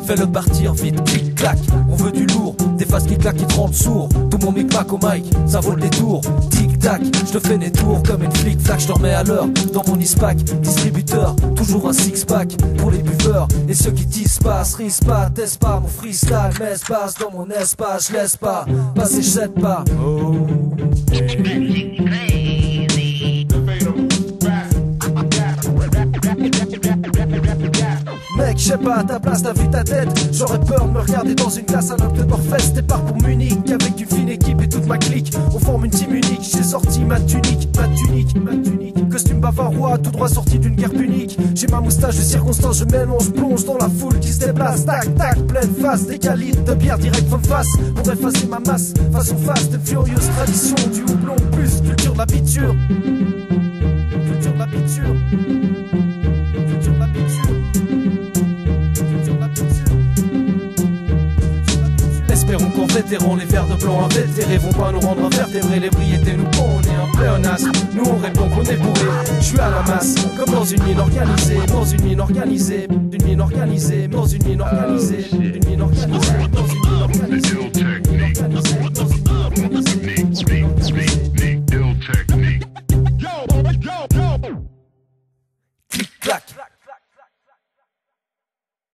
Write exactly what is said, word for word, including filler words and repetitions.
Fais-le partir vite, clic, clac. On veut du lourd, des faces qui claquent, qui te rendent sourd. Tout mon micmac au mic, ça vaut le détour. Tic tac, je te fais des tours comme une flic flac. Je te remets à l'heure dans mon ispac. Distributeur, toujours un six pack pour les buveurs et ceux qui disent pas. Cerise pas, teste pas mon freestyle, m'espace dans mon espace. Je laisse pas passer, je cède pas. Oh, mec, je sais pas, à ta place, t'as vu ta tête. J'aurais peur de me regarder dans une classe alors que Morfest départ pour Munich. Avec une fine équipe et toute ma clique, on forme une team unique. J'ai sorti ma tunique, ma tunique, ma tunique. Costume bavarois, tout droit sorti d'une guerre punique. J'ai ma moustache de circonstance, je mélange, plonge dans la foule qui se déplace. Tac, tac, pleine face, des calitres de bière direct from face. Pour effacer ma masse, façon fast and furious. Tradition du houblon, plus culture de la biture. Culture de la biture. Culture de la biture. Espérons qu'en vétérans les vers de blanc invétérés vont pas nous rendre invertébrés. L'ébriété nous pond, on est un pléonasme. Nous on répond qu'on est bourré. Je suis à la masse, comme dans une mine organisée. Dans une mine organisée, d'une mine organisée, dans une mine organisée.